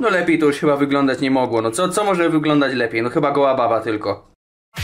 No lepiej to już chyba wyglądać nie mogło. No co może wyglądać lepiej? No chyba goła baba tylko.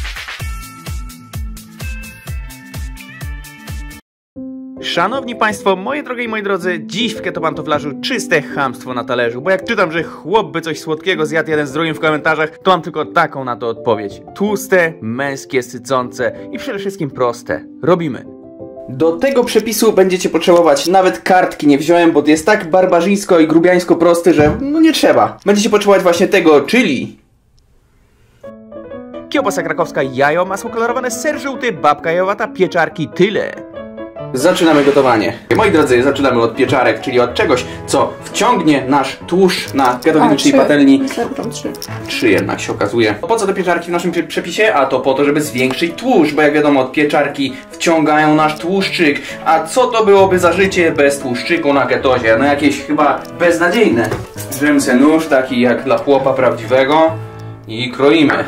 Szanowni Państwo, moje drogie i moi drodzy, dziś w Keto Pantoflarzu czyste chamstwo na talerzu, bo jak czytam, że chłop by coś słodkiego zjadł jeden z drugim w komentarzach, to mam tylko taką na to odpowiedź. Tłuste, męskie, sycące i przede wszystkim proste. Robimy. Do tego przepisu będziecie potrzebować, nawet kartki nie wziąłem, bo jest tak barbarzyńsko i grubiańsko prosty, że no nie trzeba. Będziecie potrzebować właśnie tego, czyli kiełbasa krakowska, jajo, masło kolorowane, ser żółty, babka jajowata, pieczarki, tyle. Zaczynamy gotowanie. Moi drodzy, zaczynamy od pieczarek, czyli od czegoś, co wciągnie nasz tłuszcz na ketowicznej patelni. Trzy jednak się okazuje. Po co te pieczarki w naszym przepisie? A to po to, żeby zwiększyć tłuszcz, bo jak wiadomo, pieczarki wciągają nasz tłuszczyk. A co to byłoby za życie bez tłuszczyku na ketozie? No jakieś chyba beznadziejne. Bierzemy sobie nóż, taki jak dla chłopa prawdziwego i kroimy.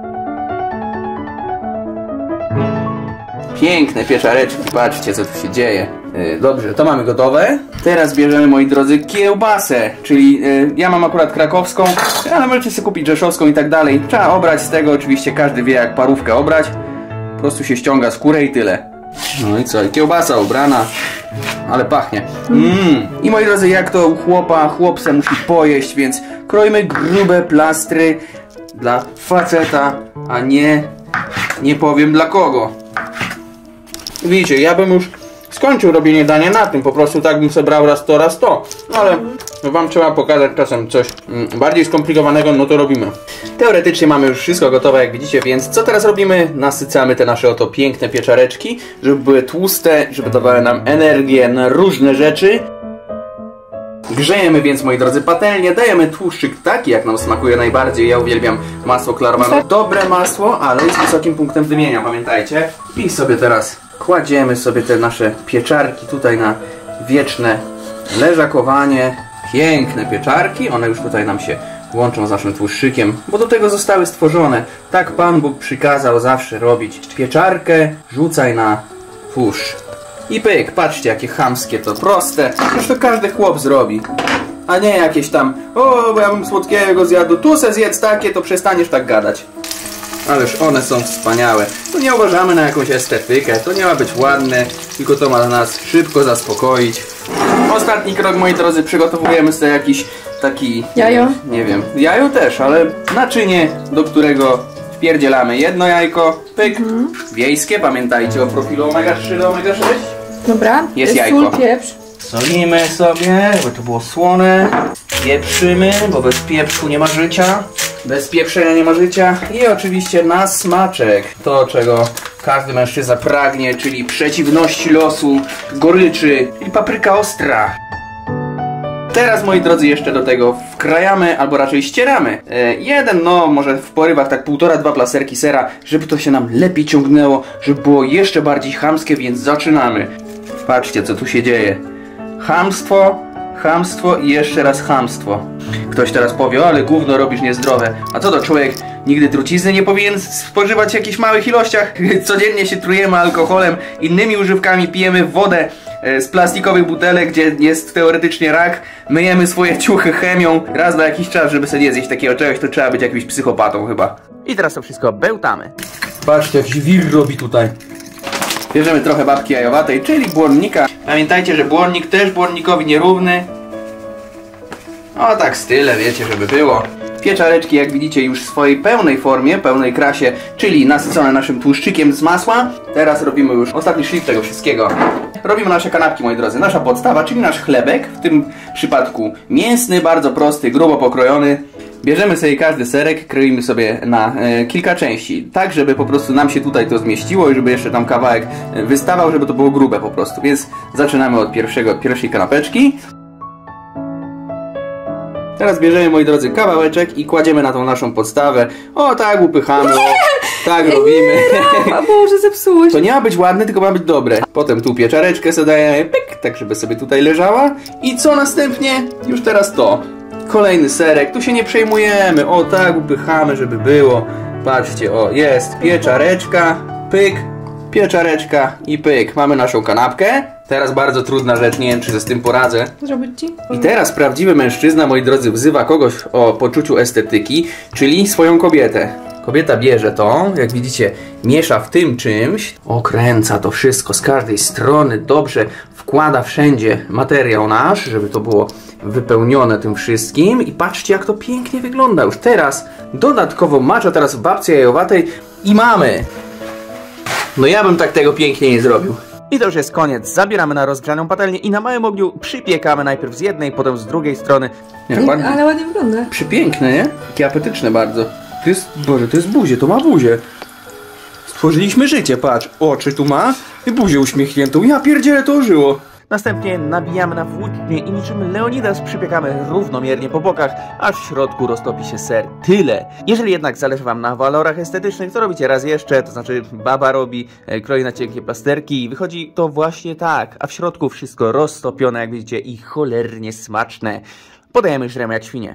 Piękne pieczareczki, patrzcie co tu się dzieje. Dobrze, to mamy gotowe. Teraz bierzemy, moi drodzy, kiełbasę, czyli ja mam akurat krakowską, ale możecie sobie kupić rzeszowską i tak dalej. Trzeba obrać z tego, oczywiście każdy wie jak parówkę obrać. Po prostu się ściąga skórę i tyle. No i co, i kiełbasa ubrana, ale pachnie. I moi drodzy, jak to u chłopa, chłop se musi pojeść, więc kroimy grube plastry dla faceta, a nie powiem dla kogo. Widzicie, ja bym już skończył robienie dania na tym, po prostu tak bym sobie brał raz to, no ale wam trzeba pokazać czasem coś bardziej skomplikowanego, no to robimy. Teoretycznie mamy już wszystko gotowe, jak widzicie, więc co teraz robimy? Nasycamy te nasze oto piękne pieczareczki, żeby były tłuste, żeby dawały nam energię na różne rzeczy. Grzejemy więc, moi drodzy, patelnię, dajemy tłuszczyk taki, jak nam smakuje najbardziej. Ja uwielbiam masło klarowane. Dobre masło, ale z wysokim punktem dymienia, pamiętajcie. I sobie teraz kładziemy sobie te nasze pieczarki tutaj na wieczne leżakowanie. Piękne pieczarki, one już tutaj nam się łączą z naszym tłuszczykiem, bo do tego zostały stworzone. Tak Pan Bóg przykazał zawsze robić. Pieczarkę rzucaj na tłuszcz. I pyk, patrzcie jakie chamskie to, proste. Zresztą każdy chłop zrobi. A nie jakieś tam, o, bo ja bym słodkiego zjadł, tu se zjedz takie, to przestaniesz tak gadać. Ależ one są wspaniałe. To nie uważamy na jakąś estetykę, to nie ma być ładne, tylko to ma nas szybko zaspokoić. Ostatni krok, moi drodzy, przygotowujemy sobie jakiś taki... Jajo? Nie wiem, jajo też, ale naczynie, do którego wpierdzielamy jedno jajko, pyk, wiejskie, pamiętajcie o profilu omega-3 do omega-6. Dobra, jest jajko. Sól, pieprz. Solimy sobie, żeby to było słone. Pieprzymy, bo bez pieprzu nie ma życia. Bez pieprzenia nie ma życia. I oczywiście na smaczek. To, czego każdy mężczyzna pragnie, czyli przeciwności losu, goryczy i papryka ostra. Teraz, moi drodzy, jeszcze do tego wkrajamy, albo raczej ścieramy. Jeden, no może w porywach tak 1,5–2 plasterki sera, żeby to się nam lepiej ciągnęło, żeby było jeszcze bardziej chamskie, więc zaczynamy. Patrzcie, co tu się dzieje. Chamstwo, chamstwo i jeszcze raz chamstwo. Ktoś teraz powie, ale gówno robisz niezdrowe. A co to, człowiek nigdy trucizny nie powinien spożywać w jakichś małych ilościach? Codziennie się trujemy alkoholem, innymi używkami, pijemy wodę z plastikowych butelek, gdzie jest teoretycznie rak. Myjemy swoje ciuchy chemią raz na jakiś czas, żeby sobie nie zjeść takiego czegoś, to trzeba być jakimś psychopatą chyba. I teraz to wszystko bełtamy. Patrzcie, jak się wir robi tutaj. Bierzemy trochę babki jajowatej, czyli błonnika. Pamiętajcie, że błonnik też błonnikowi nierówny. O tak style, wiecie, żeby było. Pieczareczki, jak widzicie, już w swojej pełnej formie, pełnej krasie, czyli nasycone naszym tłuszczykiem z masła. Teraz robimy już ostatni szlif tego wszystkiego. Robimy nasze kanapki, moi drodzy. Nasza podstawa, czyli nasz chlebek, w tym przypadku mięsny, bardzo prosty, grubo pokrojony. Bierzemy sobie każdy serek, kroimy sobie na kilka części, tak żeby po prostu nam się tutaj to zmieściło i żeby jeszcze tam kawałek wystawał, żeby to było grube po prostu. Więc zaczynamy od pierwszej kanapeczki. Teraz bierzemy, moi drodzy, kawałeczek i kładziemy na tą naszą podstawę. O tak, upychamy. O, tak robimy. A Boże, zepsułeś. To nie ma być ładne, tylko ma być dobre. Potem tu pieczareczkę sobie dajemy, pyk, tak żeby sobie tutaj leżała. I co następnie? Już teraz to. Kolejny serek, tu się nie przejmujemy. O tak, upychamy, żeby było. Patrzcie, o, jest pieczareczka, pyk, pieczareczka i pyk. Mamy naszą kanapkę. Teraz bardzo trudna rzecz, nie wiem, czy z tym poradzę. Zrobić ci? I teraz prawdziwy mężczyzna, moi drodzy, wzywa kogoś o poczuciu estetyki, czyli swoją kobietę. Kobieta bierze to, jak widzicie, miesza w tym czymś, okręca to wszystko z każdej strony, dobrze wkłada wszędzie materiał nasz, żeby to było wypełnione tym wszystkim i patrzcie, jak to pięknie wygląda. Już teraz dodatkowo macza teraz w babce jajowatej i mamy. No ja bym tak tego pięknie nie zrobił. I to już jest koniec. Zabieramy na rozgrzaną patelnię i na małym ogniu przypiekamy najpierw z jednej, potem z drugiej strony. Nie, Ale ładnie wygląda. Przepiękne, nie? Takie apetyczne bardzo. To jest, Boże, to jest buzie, to ma buzię. Stworzyliśmy życie, patrz. Oczy tu ma i buzię uśmiechniętą. Ja pierdzielę, to ożyło. Następnie nabijamy na włócznie i niczym Leonidas przypiekamy równomiernie po bokach, aż w środku roztopi się ser. Tyle. Jeżeli jednak zależy wam na walorach estetycznych, to robicie raz jeszcze, to znaczy baba robi, kroi na cienkie plasterki i wychodzi to właśnie tak, a w środku wszystko roztopione, jak widzicie, i cholernie smaczne. Podajemy żremy jak świnie.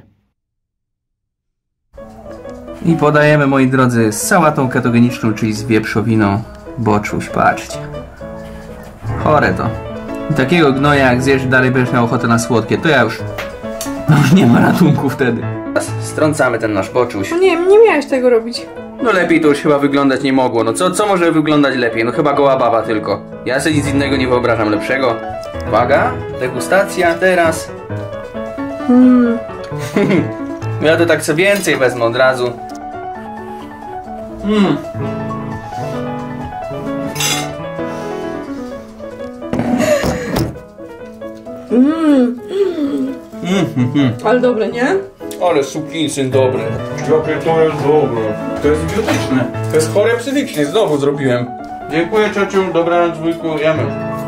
I podajemy, moi drodzy, z sałatą ketogeniczną, czyli z wieprzowiną. Boczuś, patrzcie. Chore to. I takiego gnoja, jak zjesz, dalej będziesz miał ochotę na słodkie, to ja już nie ma ratunku wtedy. Strącamy ten nasz boczuś. No nie miałeś tego robić. No lepiej to już chyba wyglądać nie mogło. No co może wyglądać lepiej? No chyba goła baba tylko. Ja sobie nic innego nie wyobrażam lepszego. Uwaga, degustacja teraz. Ja to tak co więcej wezmę od razu. Ale dobre, nie? Ale sukinsyn dobry. Jakie to jest dobre. To jest idiotyczne. To jest chore psychicznie, znowu zrobiłem. Dziękuję, ciociu, dobranoc, wujku, jemy.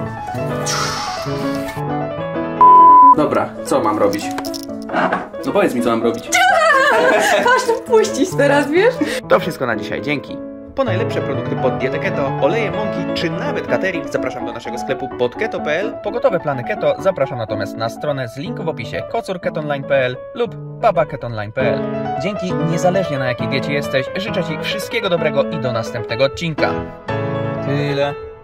Dobra, co mam robić? No powiedz mi, co mam robić. Aż to puścić teraz, wiesz? To wszystko na dzisiaj, dzięki. Po najlepsze produkty pod dietę keto, oleje, mąki czy nawet catering zapraszam do naszego sklepu pod keto.pl. Po gotowe plany keto zapraszam natomiast na stronę z linku w opisie kocurketonline.pl lub babaketonline.pl. Dzięki, niezależnie na jakiej diecie jesteś, życzę ci wszystkiego dobrego i do następnego odcinka. Tyle.